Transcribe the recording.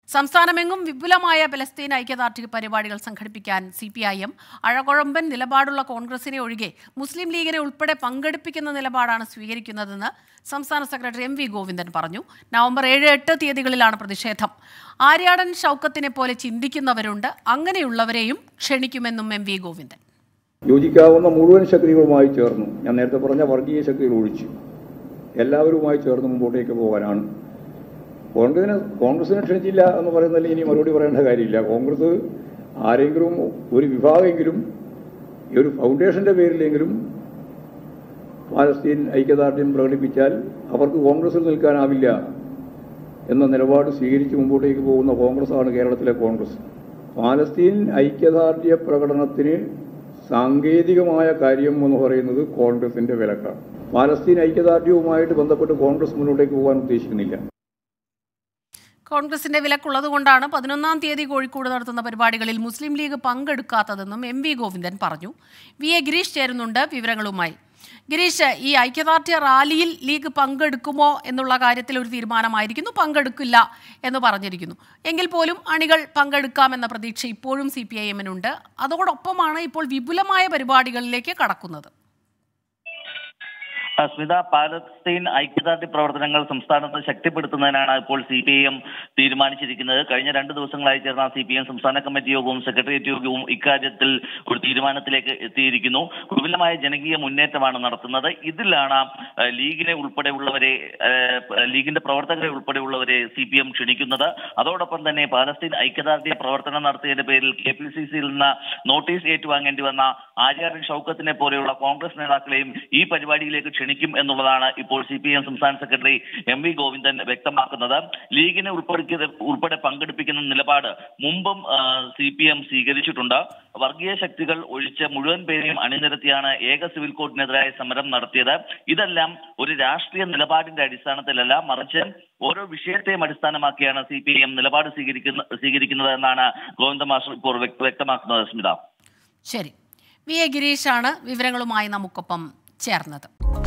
സംസ്ഥാനമെങ്ങും വിപുലമായ പലസ്തീൻ ഐക്യദാർഢ്യ പരിപാടികൾ സംഘടിപ്പിക്കാൻ CPIM അഴകൊഴമ്പൻ നിലപാടുള്ള കോൺഗ്രസിനെ ഒഴികെ മുസ്ലിം ലീഗിനെ ഉൾപ്പെടെ പങ്കെടുപ്പിക്കുന്ന നിലപാടാണ് സ്വീകരിക്കുന്നതെന്ന് സംസ്ഥാന സെക്രട്ടറി MV ഗോവിന്ദൻ പറഞ്ഞു. നവംബർ 7-8 തീയതികളിലാണ് പ്രതിഷേധം. ആര്യാടൻ ഷൗക്കത്തിനെ പോലെ ചിന്തിക്കുന്നവരുണ്ട്, അങ്ങനെയുള്ളവരെയും ക്ഷണിക്കുമെന്നും MV ഗോവിന്ദൻ. യോജിക്കാവുന്ന മുഴുവൻ ശക്തികളുമായി ചേർന്ന്, ഞാൻ നേരത്തെ പറഞ്ഞ വർഗീയ ശക്തികൾ ഒഴിച്ച് എല്ലാവരുമായി ചേർന്ന് മുമ്പോട്ടേക്ക് പോകാനാണ്. കോൺഗ്രസിനെ ക്ഷണിച്ചില്ല എന്ന് പറയുന്നതിൽ ഇനി മറുപടി പറയേണ്ട കാര്യമില്ല. കോൺഗ്രസ് ആരെങ്കിലും ഒരു വിഭാഗമെങ്കിലും ഈ ഒരു ഫൗണ്ടേഷന്റെ പേരിലെങ്കിലും പാലസ്തീൻ ഐക്യദാർഢ്യം പ്രകടിപ്പിച്ചാൽ അവർക്ക് കോൺഗ്രസിൽ നിൽക്കാനാവില്ല എന്ന നിലപാട് സ്വീകരിച്ച് മുമ്പോട്ടേക്ക് പോകുന്ന കോൺഗ്രസ്സാണ് കേരളത്തിലെ കോൺഗ്രസ്. പാലസ്തീൻ ഐക്യദാർഢ്യ പ്രകടനത്തിന് സാങ്കേതികമായ കാര്യം എന്ന് പറയുന്നത് കോൺഗ്രസിന്റെ വിലക്കാണ്. പാലസ്തീൻ ഐക്യദാർഢ്യവുമായിട്ട് ബന്ധപ്പെട്ട് കോൺഗ്രസ് മുന്നോട്ടേക്ക് പോകാൻ ഉദ്ദേശിക്കുന്നില്ല. കോൺഗ്രസിന്റെ വിലക്കുള്ളതുകൊണ്ടാണ് 11-ാം തീയതി കോഴിക്കോട് നടത്തുന്ന പരിപാടികളിൽ മുസ്ലിം ലീഗ് പങ്കെടുക്കാത്തതെന്നും MV ഗോവിന്ദൻ പറഞ്ഞു. VA ഗിരീഷ് ചേരുന്നുണ്ട് വിവരങ്ങളുമായി. ഗിരീഷ്, ഈ ഐക്യദാർഢ്യ റാലിയിൽ ലീഗ് പങ്കെടുക്കുമോ എന്നുള്ള കാര്യത്തിൽ ഒരു തീരുമാനമായിരിക്കുന്നു, പങ്കെടുക്കില്ല എന്ന് പറഞ്ഞിരിക്കുന്നു. എങ്കിൽ പോലും അണികൾ പങ്കെടുക്കാമെന്ന പ്രതീക്ഷ ഇപ്പോഴും CPIM-നുണ്ട്. അതോടൊപ്പമാണ് ഇപ്പോൾ വിപുലമായ പരിപാടികളിലേക്ക് കടക്കുന്നത്. സ്മിത, പാലസ്തീൻ ഐക്യദാർഢ്യ പ്രവർത്തനങ്ങൾ സംസ്ഥാനത്ത് ശക്തിപ്പെടുത്തുന്നതിനാണ് ഇപ്പോൾ CPIM തീരുമാനിച്ചിരിക്കുന്നത്. കഴിഞ്ഞ 2 ദിവസങ്ങളായി ചേർന്ന CPIM സംസ്ഥാന കമ്മിറ്റി യോഗവും സെക്രട്ടേറിയറ്റ് യോഗവും ഇക്കാര്യത്തിൽ ഒരു തീരുമാനത്തിലേക്ക് എത്തിയിരിക്കുന്നു. വിപുലമായ ജനകീയ മുന്നേറ്റമാണ് നടത്തുന്നത്. ഇതിലാണ് ലീഗിനെ ഉൾപ്പെടെയുള്ളവരെ, ലീഗിന്റെ പ്രവർത്തകരെ ഉൾപ്പെടെയുള്ളവരെ CPIM ക്ഷണിക്കുന്നത്. അതോടൊപ്പം തന്നെ പാലസ്തീൻ ഐക്യദാർഢ്യ പ്രവർത്തനം നടത്തിയതിന്റെ പേരിൽ KPCCയിൽ നിന്ന് നോട്ടീസ് ഏറ്റുവാങ്ങേണ്ടി വന്ന ആര്യാടൻ ഷൗക്കത്തിനെ പോലെയുള്ള കോൺഗ്രസ് നേതാക്കളെയും ഈ പരിപാടിയിലേക്ക് ക്ഷണിക്കും എന്നുള്ളതാണ് ഇപ്പോൾ CPIM സംസ്ഥാന സെക്രട്ടറി MV ഗോവിന്ദൻ വ്യക്തമാക്കുന്നത്. ലീഗിനെ ഉൾപ്പെടെ പങ്കെടുപ്പിക്കുന്ന നിലപാട് മുമ്പും CPIM സ്വീകരിച്ചിട്ടുണ്ട്. വർഗീയ ശക്തികൾ ഒഴിച്ച് മുഴുവൻ പേരെയും അണിനിരത്തിയാണ് ഏക സിവിൽ കോഡിനെതിരായ സമരം നടത്തിയത്. ഇതെല്ലാം ഒരു രാഷ്ട്രീയ നിലപാടിന്റെ അടിസ്ഥാനത്തിലല്ല, മറിച്ച് ഓരോ വിഷയത്തെയും അടിസ്ഥാനമാക്കിയാണ് CPIM നിലപാട് സ്വീകരിക്കുന്നത് എന്നാണ് ഗോവിന്ദ മാസ്റ്റർ ഇപ്പോൾ വ്യക്തമാക്കുന്നത്. സ്മിത, ശരി. VA ഗിരീഷാണ് വിവരങ്ങളുമായി നമുക്കൊപ്പം ചേർന്നത്.